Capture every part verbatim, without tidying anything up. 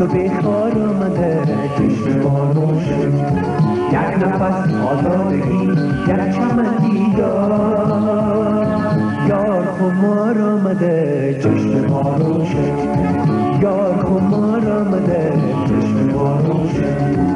و بخار آمده چشم ما روشن، یک نفس آزادگی یک چمن دیدار، یار خمار آمده چشم ما روشن، یار خمار آمده چشم ما روشن.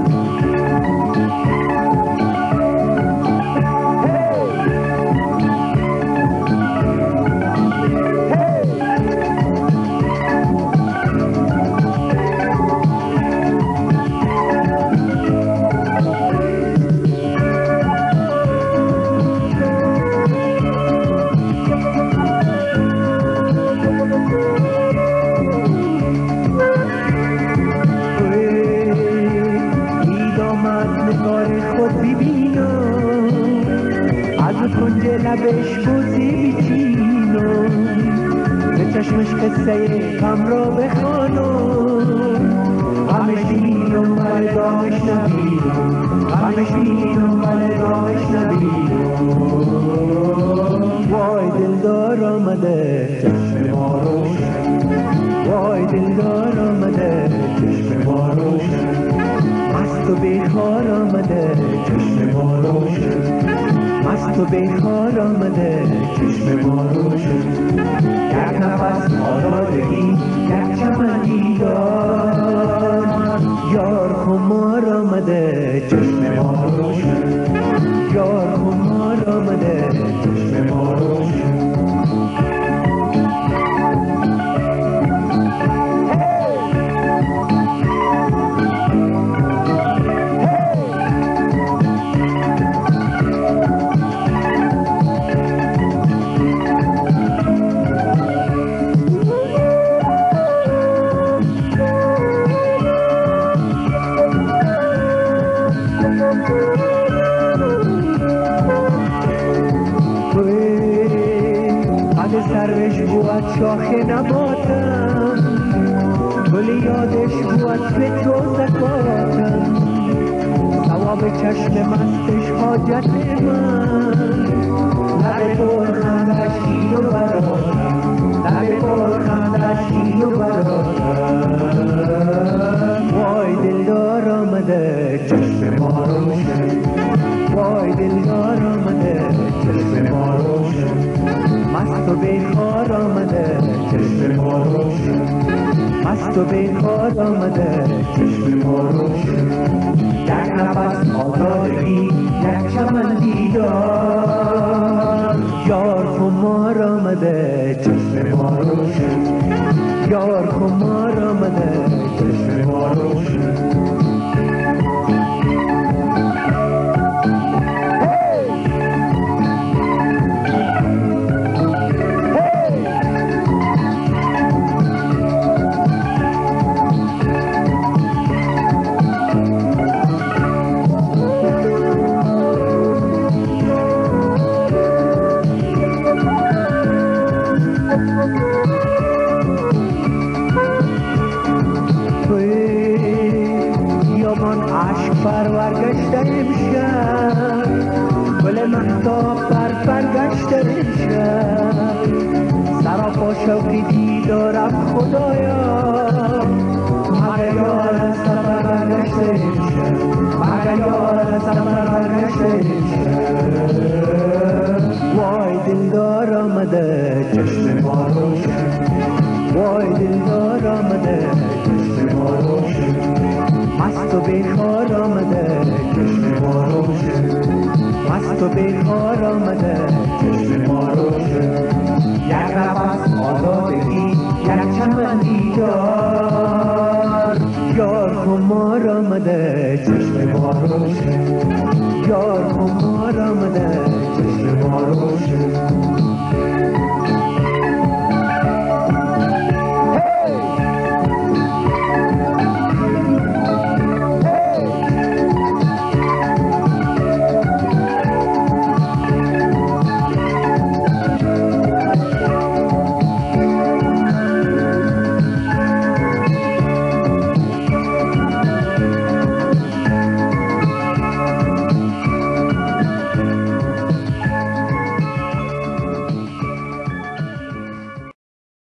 کنج لبش بوزی بیچینو، به چشمش قصه غم را بخوانم، غمش بینم ولی دامش نبینم، غمش بینم ولی دامش نبینم. وای دلدار آمده چشم ما روشن، وای دلدار آمده چشم ما روشن، مست و بیخار آمده چشم ما روشن، مست و بیخار آمده چشم ما روشن، یک نفس آزادگی یک چمن دیدار، یار خمار آمده چشم ما روشن، یار خمار آمده چشم ما روشن. سروش بود شاخ نباتم، گل یادش بود فکر و زکاتم، ثواب چشم مستش حاجت من، لب پر خندش شیر و براتم، لب پر خندش شیر و براتم. وای دلدار آمده چشم ما روشن، وای دلدار آمده چشم ما روشن، مست و بیخار آمده چشم ما روشن، مست و بیخار آمده چشم ما روشن، یک نفس آزادگی یک چمن دیدار، یار خمار آمده چشم ما روشن، یار خمار آمده چشم ما روشن. عشق پرور گشته امشب، گل مهتاب بر برگشته امشب، سراپا شوقی دیدارم خدایا، مگر یار سفر برگشته امشب، مگر یار سفر برگشته امشب. وای دلدار آمده چشم ما روشن، وای دلدار آمده چشم ما روشن، مست و بیخار آمده چشم ما روشن، مست و بیخار آمده